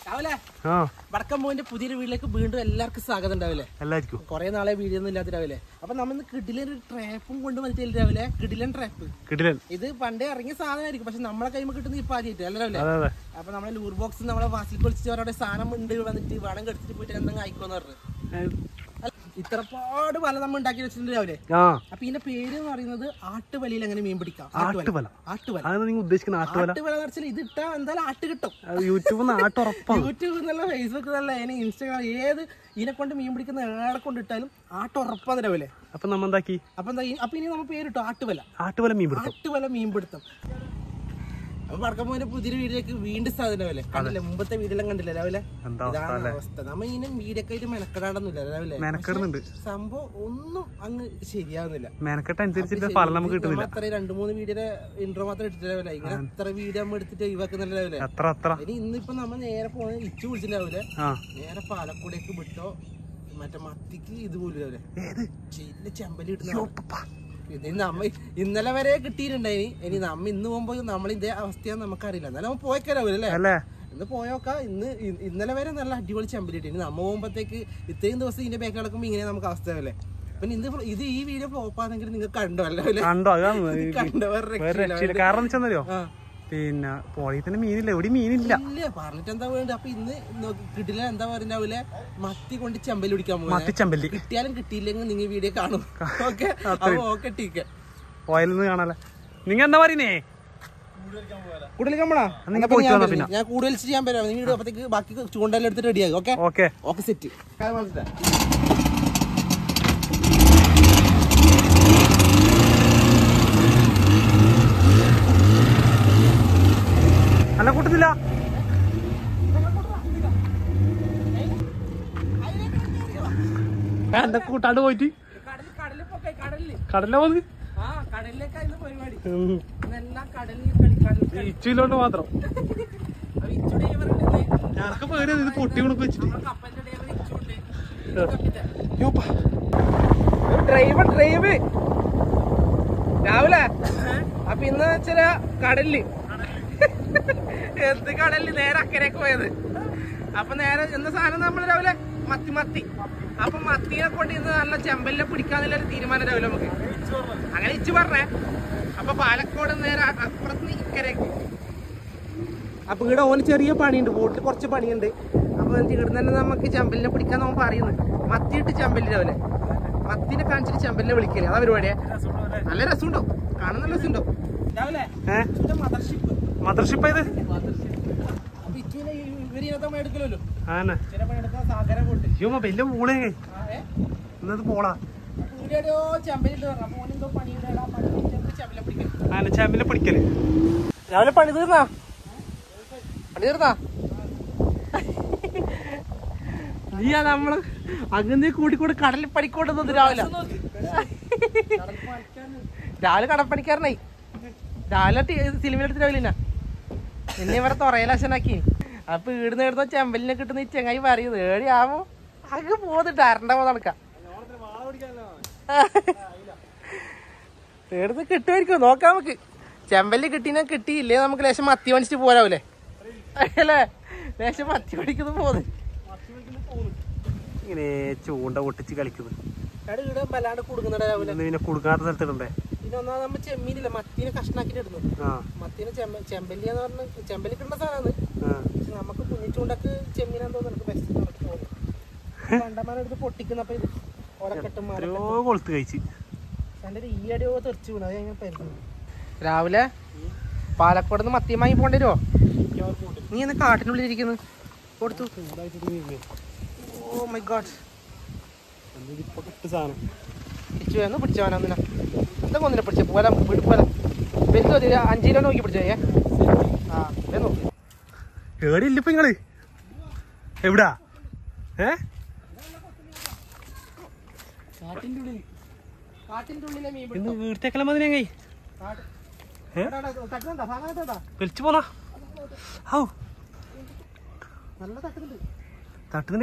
രാവിലെ വടക്കം മോന്റെ പുതിയൊരു വീട്ടിലേക്ക് വീണ്ടും എല്ലാവർക്കും സ്വാഗതം ഉണ്ടാവില്ലേ? എല്ലാവർക്കും കുറെ നാളെ വീഡിയോ ഒന്നും ഇല്ലാത്ത രാവിലെ. അപ്പൊ നമ്മൾ കിടിലൻ ഒരു ട്രാപ്പും കൊണ്ട് വന്നിട്ടില്ല രാവിലെ. കിടിലൻ ട്രാപ്പ്. ഇത് പണ്ടേ ഇറങ്ങിയ സാധനമായിരിക്കും, പക്ഷെ നമ്മളെ കൈമ കിട്ടുന്ന ഇപ്പൊ ആദ്യമായിട്ട് അല്ല രാവിലെ. അപ്പൊ നമ്മളെ ലൂർ ബോക്സ് നമ്മളെ വാസിൽ പൊളിച്ച് അവരുടെ സാധനം ഉണ്ട് വന്നിട്ട് വേണം കെടുത്തിട്ട് പോയിട്ട് എന്തെങ്കിലും ആയിക്കോന്ന് പറഞ്ഞു. ഇത്രപാട് വല നമ്മൾ ഉണ്ടാക്കി വെച്ചിട്ടുണ്ട് രാവിലെ. അപ്പൊ ഇതിന്റെ പേര് എന്ന് പറയുന്നത് ആട്ടുവലയിൽ എങ്ങനെ മീൻ പിടിക്കാം. ആട്ടുവല ഇത് ഇട്ടാ എന്തായാലും ആട്ട് കിട്ടും. യൂട്യൂബ് നല്ല ഫേസ്ബുക്ക് നല്ല ഇൻസ്റ്റാഗ്രാം ഏത് ഇതിനെ കൊണ്ട് മീൻ പിടിക്കുന്ന ഏടെ കൊണ്ട് ഇട്ടാലും ആട്ടുറപ്പാന്ന് രാവിലെ. അപ്പൊ നമ്മ എന്താക്കി അപ്പൊ ഇനി നമ്മൾ പേരിട്ടു ആട്ടുവല മീൻ പിടുത്തം. അപ്പൊ വടക്കമ്പോന്റെ പുതിയൊരു വീഡിയോക്ക് വീണ്ടും സാധനം രാവിലെ കണ്ടില്ല. മുമ്പത്തെ വീഡിയോ കണ്ടില്ല രാവിലെ. ഇതാണ് അവസ്ഥ. നമ്മ ഇതിനും വീഡിയോക്കെ ആയിട്ട് മെനക്കെടാണ്ടൊന്നുമില്ല രാവിലെ. സംഭവം ഒന്നും അങ്ങ് ശരിയാവുന്നില്ല. അത്ര 2-3 വീഡിയോയുടെ ഇൻട്രോ മാത്രം എടുത്തിട്ട് രാവിലെ. ഇങ്ങനെ എത്ര വീഡിയോ നമ്മൾ എടുത്തിട്ട് ഒഴിവാക്കുന്നില്ല രാവിലെ. ഇനി ഇന്നിപ്പോ നമ്മ നേരെ പോകുന്നത് ഇച്ചു വിളിച്ചില്ല രാവിലെ. നേരെ പാലക്കൂടേക്ക് വിട്ടോ മറ്റേ മത്തിക്ക് ഇതുപോലും രാവിലെ ചെമ്പലി ഇടുന്ന. ഇത് നമ്മ ഇന്നലെ വരെ കിട്ടിയിട്ടുണ്ടായിനി. ഇനി നമ്മ ഇന്ന് പോകുമ്പോ നമ്മൾ ഇതേ അവസ്ഥയാന്ന് നമുക്കറിയില്ല. എന്നാലും നമ്മ പോയേക്കാരാവൂല്ലേ? ഇന്ന് പോയോക്ക. ഇന്നലെ വരെ നല്ല അടിപൊളി ചെമ്പലിട്ട്. ഇനി നമ്മ പോകുമ്പോഴത്തേക്ക് ഇത്രയും ദിവസം ഇതിന്റെ ബാക്ക് നടക്കുമ്പോ ഇങ്ങനെ നമുക്ക് അവസ്ഥയല്ലേ. പിന്നെ ഇത് ഈ വീഡിയോ ഫ്ലോപ്പാണെങ്കിൽ നിങ്ങൾ കണ്ടോ അല്ലേ? പിന്നെ പോളീത്തിന് മീനില്ല, എവിടെ മീനില്ല പറഞ്ഞിട്ട് എന്താ വേണ്ട. അപ്പൊ ഇന്ന് കിട്ടില്ല എന്താ പറയുന്ന മത്തി കൊണ്ട് ചെമ്പല്ലി പിടിക്കാൻ പോകും. കിട്ടിയാലും കിട്ടിയില്ലെങ്കിൽ നിങ്ങൾ വീഡിയോ കാണും. ഓക്കെ ഓക്കെ ടീക്ക് പോയാലൊന്നും കാണാല. നിങ്ങ എന്താ പറയുന്നേ? ഞാൻ കൂടുതൽ ചെയ്യാൻ പറ്റാം. നിങ്ങൾ അപ്പത്തേക്ക് ബാക്കി ചൂണ്ടെല്ലാം എടുത്തിട്ട് റെഡിയാകും. Okay okay okay set. അല്ല കൂട്ടുന്നില്ല. എന്റെ കൂട്ടാണ്ട് പോയിട്ട് കടലിലെ പോന്ന് ഇച്ചിലോട്ട് മാത്രം. ഞാനൊക്കെ പേര് ഇത് പൊട്ടി ഉണക്ക് വെച്ചിട്ട് ഡ്രൈവ് രാവിലെ. അപ്പൊ ഇന്ന് വെച്ചാ കടലില് എന്ത് കടലിൽ നേരെ അക്കരയൊക്കെ പോയത്. അപ്പൊ നേരെ എന്ന സാധനം നമ്മൾ രാവിലെ മത്തി. അപ്പൊ മത്തിനെ കൊണ്ട് ഇന്ന് നല്ല ചെമ്പലിനെ പിടിക്കാന്നുള്ളൊരു തീരുമാനം രാവിലെ നമുക്ക് അങ്ങനെ ഇച്ചു പറഞ്ഞേ. അപ്പൊ പാലക്കോട് നേരെ അപ്പുറത്ത് ഇക്കരയ്ക്ക്. അപ്പൊ ഇവിടെ ഓന് ചെറിയ പണിയുണ്ട്, ബോട്ടിൽ കുറച്ച് പണിയുണ്ട്. അപ്പൊ ഇവിടെ തന്നെ നമുക്ക് ചെമ്പലിനെ പിടിക്കാൻ നമ്മൾ പറയുന്നത്. മത്തിയിട്ട് ചെമ്പല്ലി രാവിലെ മത്തിനെ കാണിച്ചിട്ട് ചെമ്പലിനെ വിളിക്കല്. അതാ പരിപാടിയെ. നല്ല രസമുണ്ടോ? കാണാൻ നല്ല രസമുണ്ടോ രാവിലെ? മദർഷിപ്പ് ഇത് വലിയ പൂളേ എന്നത് പോളാ ചെമ്പലിനെ പിടിക്കല്. രാവിലെ പണി തീർന്നാ നീയാ നമ്മള് അങ്ങനെ കൂടിക്കൂടി കടലിൽ പണിക്കൊണ്ടുന്നത് രാവിലെ കടപ്പണിക്കാരനായി. രാവിലെ സിനിമയിലെടുത്ത് രാവിലെ എന്നെ ഇവിടെ തുറയലാശനാക്കി. അപ്പൊ ഈടുന്ന് എടുത്ത ചെമ്പലിനെ കിട്ടുന്ന ഈ ചെങ്ങായി പറയുന്നത് ഏടിയാവോ അങ്ങ് പോന്നിട്ട് അരണ്ട പോ നടക്കാം. എടുത്ത് കിട്ടുമായിരിക്കും, നോക്കാം നമുക്ക്. ചെമ്പല്ലി കിട്ടിനാ കിട്ടിയില്ലേ നമുക്ക് ലേശം മത്തി മേടിച്ചിട്ട് പോരാവൂലേ അല്ലേ? ലേശം മത്തി മേടിക്കുന്നു പോന്ന് ഇങ്ങനെ ചൂണ്ട പൊട്ടിച്ച് കളിക്കുന്നത്. ഇവിടെ വല്ലാണ്ട് കൊടുക്കുന്നുണ്ട് രാവിലെ. പിന്നെ കൊടുക്കാത്ത സ്ഥലത്തിടണ്ടേ? ഇതൊന്നാ നമ്മ ചെമ്മീനില്ല മത്തീനെ കഷ്ണാക്കിട്ട് ഇടുന്നു. മത്തീനെ ചെമ്പല്ലി എന്ന് പറഞ്ഞ ചെമ്പല്ലി കിട്ടുന്ന സാധനമാണ്. പക്ഷെ നമുക്ക് കുഞ്ഞിച്ചൂണ്ടക്ക് ചെമ്മീനാന്ന് തോന്നുന്നു ബെസ്റ്റ്. കണ്ടമാനെടുത്ത് പൊട്ടിക്കുന്നപ്പോ ഇത് കൊളുത്ത് കഴിച്ച് എന്റെ ഈയടിയോ തെറിച്ചു വീണു. അത് ഞാൻ പരുന്നു. രാവിലെ പാലക്കോട് നിന്ന് മത്തിയം വാങ്ങി പോണ്ടി വരുമോ? നീ എന്നാ കാട്ടിനുള്ളിൽ ഇരിക്കുന്നു കൊടുത്തു. ഓ മൈ ഗോഡ് സാധനം ഇച്ചു പിടിച്ചവനൊന്നില്ല. എന്താ ഒന്നിനെ പിടിച്ച പോലെ വീട് പോലെ വലുത് 5 കിലോ നോക്കി പിടിച്ചേ. നോക്കി ഏടില്ല ഇപ്പൊ നിങ്ങള് എവിടാ? വീഴ്ത്തേക്കല മതി കൈ വലിച്ചു പോന്നാ. തട്ടുന്നുണ്ട്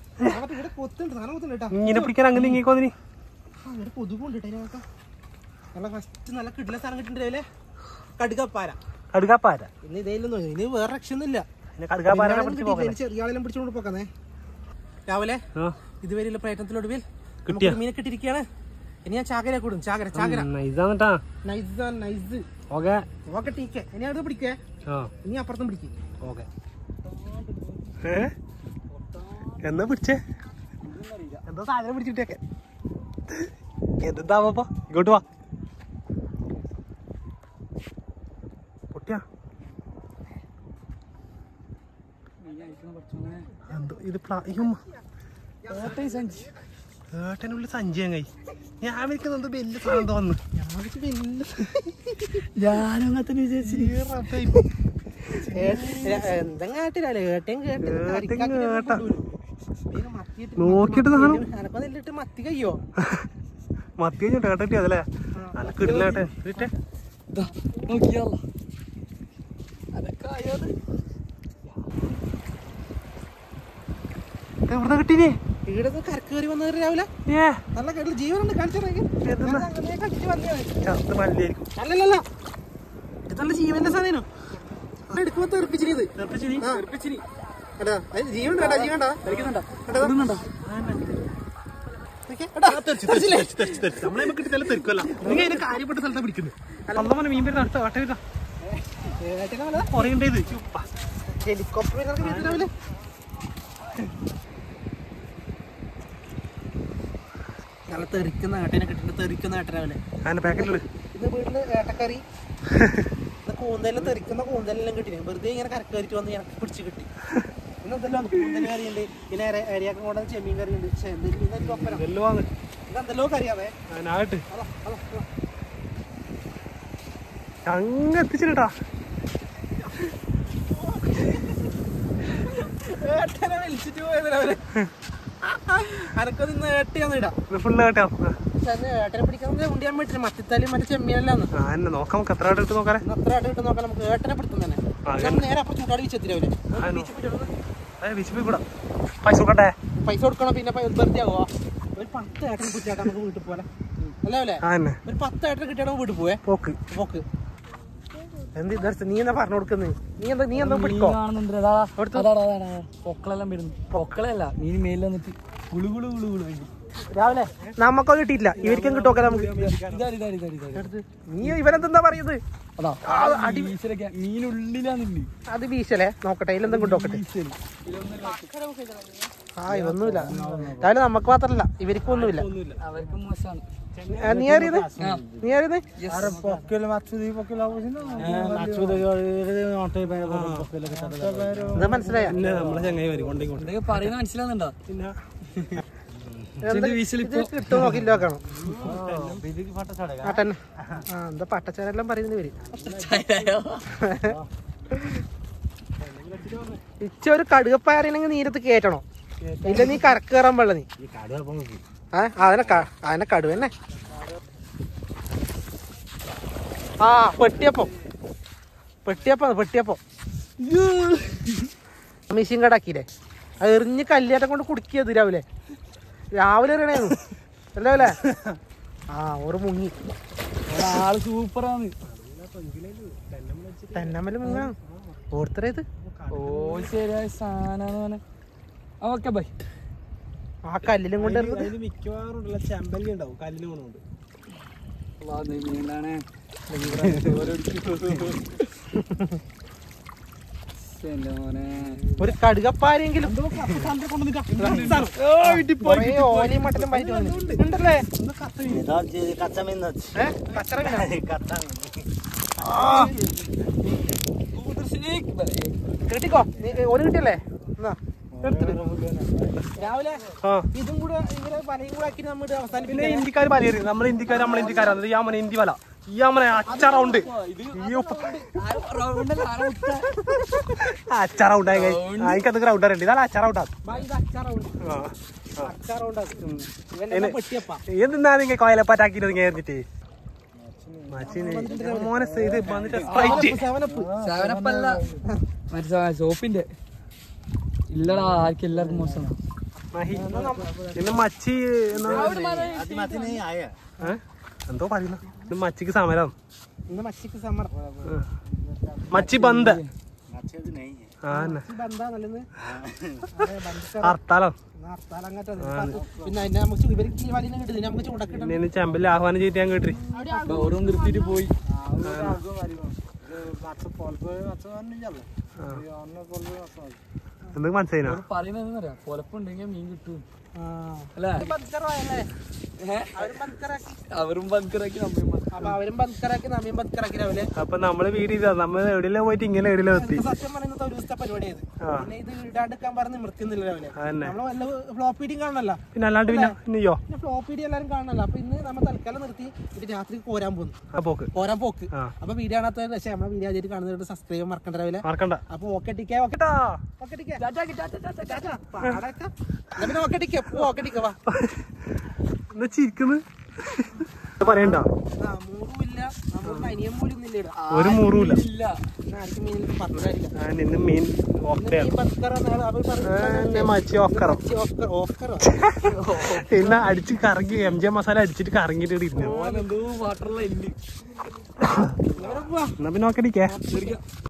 ഇങ്ങനെ പിടിക്കാൻ അങ്ങനെ ഇങ്ങേക്കോന്നിനി നല്ല ഫസ്റ്റ് നല്ല കിടില സാധനം കിട്ടിണ്ടല്ലേ കടുകപ്പാര ഇന്ന് ഇതേലൊന്നും ഇനി വേറെ രക്ഷയൊന്നുമില്ല ചെറിയ ആളെല്ലാം പിടിച്ചോണ്ട് പോക്കാന്നേ രാവിലെ ഇതുവരെയുള്ള പ്രയത്നത്തിലൊടുവിൽ മീനെ കിട്ടിയിരിക്കുകയാണ്. ഇനി ഞാൻ ചാകര കൂടും ചാകര നൈസ് ഓക്കെ ടീക്കെ ഇനി അവിടെ പിടിക്കേ ഇനി അപ്പുറത്തും പിടിക്കേ ഓക്കെ എന്നാ പിടിച്ചേ എന്താ സാധനം പിടിച്ചിട്ടേക്കെ എന്താവാ ഇങ്ങോട്ട് വാ പൊട്ടിയാ എന്തോ ഇത് ഏട്ടനുള്ളിൽ സഞ്ചി അങ്ങായി ഞാൻ വിളിക്കുന്നത് വലിയ സാധനം തോന്നുന്നു ഞാനങ്ങനത്തെ നോക്കിട്ട് മത്തി കയ്യോ മത്തി കഴിഞ്ഞോട്ടെ ഏട്ടട്ടി അതല്ലേ നല്ല കിടിലേട്ടെ നോക്കിയാലോ അതൊക്കെ ആയോ എവിടുന്ന കിട്ടീനേ ഇവിടെ കരക്ക് കയറി വന്നത് രാവിലെ നല്ല കേട്ടില്ല ജീവനുണ്ട് അല്ലല്ല ഇത് നല്ല ജീവന്റെ സാധനം എടുക്കുമ്പോ തെറിപ്പിച്ചിത് ജീവൻ കാര്യപ്പെട്ട സ്ഥലത്താ പിടിക്കുന്നത് മീൻ വരുന്ന അടുത്ത കുറേണ്ടത് ഹെലികോപ്റ്റർ രാവിലെ നല്ല തെറിക്കുന്ന ഏട്ടനെ കിട്ടുന്ന തെറിക്കുന്ന ഏട്ടനാവില്ലേ ഇത് വീട്ടില് ഏട്ടക്കറി കൂന്തലും തെറിക്കുന്ന കൂന്തലെല്ലാം കിട്ടി വെറുതെ ഇങ്ങനെ കരക്കറിയിട്ട് വന്ന് എനിക്ക് പിടിച്ച് കിട്ടി പിന്നെ എന്തെല്ലാം കൂന്തൽ കറിയുണ്ട് പിന്നെ അരിയാക്കം കൊണ്ടുവന്ന് ചെമ്മീൻ കറി ഉണ്ട് ഇതെന്തെല്ലോ കറിയാവേ അങ്ങ് എത്തിച്ചിട്ടാ ഏട്ടനെ വലിച്ചിട്ട് പോയത് അവര് അനക്കൊന്ന് ഇന്ന് ഏട്ടിയാന്ന് ഇടാം ഫുള്ള് കേട്ടാ ഏട്ടനെ പിടിക്കുന്നത് ഉണ്ടിയാൻ പറ്റില്ല മത്തിത്താലും മറ്റേ ചെമ്മിയല്ലാന്ന് നോക്കാം നമുക്ക് എത്ര ആയിട്ട് ഇട്ട് നോക്കാം എത്ര ആയിട്ട് ഇട്ട് നോക്കാം നമുക്ക് ഏട്ടനെ പിടുത്തം തന്നെ നേരെ അപ്പൊ ചൂടാടി വിച്ചെത്തിരാവില്ലേ പൈസ കൊടുക്കണം പിന്നെ വെറുതെ ആവോ ഒരു 10 ഏട്ടനെ കുറ്റിയാക്കാൻ നമുക്ക് വീട്ടിൽ പോലെ അല്ലേ ഒരു 10 ഏട്ടനെ കിട്ടിയാൽ വീട്ടിൽ പോവേ പോക്ക് നീ എന്താ പറഞ്ഞു കൊടുക്കുന്നത് നീ എന്താ പിടിക്കോ പൊക്കളെല്ലാം വരുന്നു പൊക്കളല്ല മീൻ മേലിൽ വന്നിട്ട് ഗുളുഗുളു രാവിലെ നമ്മക്കോ കിട്ടിയില്ല ഇവർക്കും കിട്ടുമൊക്കെ നമുക്ക് നീ ഇവരെന്താ പറയുന്നത് മീനുള്ളിലാന്നില്ല അത് വീശലേ നോക്കട്ടെ ഇതിലെന്തും കിട്ടോക്കട്ടെ ഇതൊന്നുമില്ല രാവിലെ നമുക്ക് മാത്രല്ല ഇവർക്കും ഒന്നുമില്ല അവർക്ക് മോശമാണ് നീ അറിയത് മനസ്സിലായ നമ്മളെ ചങ്ങായി വരും പറയുന്നത് മനസ്സിലാവുന്നുണ്ടോ കിട്ടും നോക്കില്ല നോക്കണം എന്താ പട്ടച്ചാരെല്ലാം പറയുന്നത് വരും ഒരു കടുകപ്പാരണെങ്കിൽ നീരത്ത് കേറ്റണോ ഇല്ല നീ കരക്ക് കയറാൻ പാടില്ല നീ അതിനെ കടുവ തന്നെ പെട്ടിയപ്പം മെഷീൻ കടാക്കിയില്ലേ അത് എറിഞ്ഞ് കല്ലിയാട്ടം കൊണ്ട് കുടുക്കിയത് രാവിലെ എറിയണേന്നു അല്ലേ ഒരു മുങ്ങി ആള് സൂപ്പറാണ് തെന്നമ്മല് മുങ്ങാ ഓർത്തരേ ഇത് ശരിയായ സാധനം ഓക്കെ ബൈ ആ കല്ലിലും കൊണ്ട് മിക്കവാറും ചെമ്പല്ലി ഉണ്ടാവും കല്ലിലും കൊണ്ടുണ്ട് ഒരു കടുകപ്പാരെങ്കിലും ഓലയും മട്ടലും പറ്റി വന്നിട്ടുണ്ടല്ലേ കിട്ടിക്കോ ഓല് കിട്ടിയല്ലേ രാവിലെ ഇതും കൂടെ ഇവരെ വലയും കൂടെ ആക്കി നമ്മൾ അവസാനിപ്പിക്കും ഇന്ത്യക്കാർ വല എറിയും നമ്മളെ ഇന്ത്യക്കാരാണ് ഈ അമ്മനെ ഇന്ത്യ വല ഈ അമ്മനെ അച്ചറൗണ്ട് അച്ചറൗണ്ട് എനിക്കത് ഗ്രൗണ്ട് അറിയണ്ട് ഇതാണ് അച്ചറൗണ്ടാ എന്തിനാ നിങ്ങൾ കോയലപ്പാറ്റാക്കിട്ട് കയറിട്ട് മോനെ ഇത് വന്നിട്ട് സോപ്പിന്റെ ഇല്ലടാ ആർക്കും എല്ലാവർക്കും മോശമാണ് പിന്നെ മച്ചി എന്തോ പറയുന്ന ഇത് മച്ചിക്ക് സമരം ഇന്ന് മച്ചിക്ക് സമർ മച്ചി ബന്ദ് ഹർത്താലോ പിന്നെ നമുക്ക് ഇവർക്ക് വലിയ കിട്ടും നമുക്ക് ചൂടക്കിട്ടും ചെമ്പിൽ ആഹ്വാനം ചെയ്തിട്ട് ഞാൻ കേട്ടി ഓരോ നിർത്തിയിട്ട് പോയി എന്തൊക്കെ മനസ്സിലായിനാ പറയുന്നതെന്ന് പൊലപ്പുണ്ടെങ്കിൽ മീൻ കിട്ടും അവരും ബങ്കറാക്കി നമ്മയും ബങ്കറാക്കി രാവിലെ. അപ്പൊ നമ്മള് വീഡിയോ നമ്മൾ എവിടെയെല്ലാം പോയിട്ട് ഇങ്ങനെ എവിടെയെല്ലാം എത്തി. സത്യം പറയുന്നത് ഒരു ദിവസത്തെ പരിപാടിയായത്. പിന്നെ ഇത് ഇടാണ്ടിരിക്കാൻ പറഞ്ഞ് നിർത്തുന്നില്ല രാവിലെ. നമ്മള് ഫ്ലോപ്പ് ഫീഡിങ് കാണണല്ലോ. പിന്നെ അല്ലാണ്ട് പിന്നെ ഇനിയോ ഫ്ലോപ്പ് ഫീഡിങ് എല്ലാരും കാണണല്ലോ. അപ്പൊ ഇന്ന് നമ്മൾ തൽക്കാലം നിർത്തി ഇത് രാത്രി കോരാൻ പോകുന്നു. കോരാൻ പോക്ക്. അപ്പൊ വീഡിയോ കാണാത്ത പക്ഷേ നമ്മളെ വീഡിയോ ആദ്യമായിട്ട് കാണുന്നവരുടെ സബ്സ്ക്രൈബ് മറക്കണ്ട രാവിലെ. മറക്കണ്ട. അപ്പൊ ഓക്കെ ടിക്കാ ചിരിക്കുന്നു പറയണ്ട. ഒരു മൂറുമില്ല നിന്ന് മീൻ മച്ചി ഓഫറോ പിന്നെ അടിച്ച് കറങ്ങി MJ മസാല അടിച്ചിട്ട് കറങ്ങിട്ട് ഇരുന്നു. എന്നാ പിന്നെ ഓക്കെ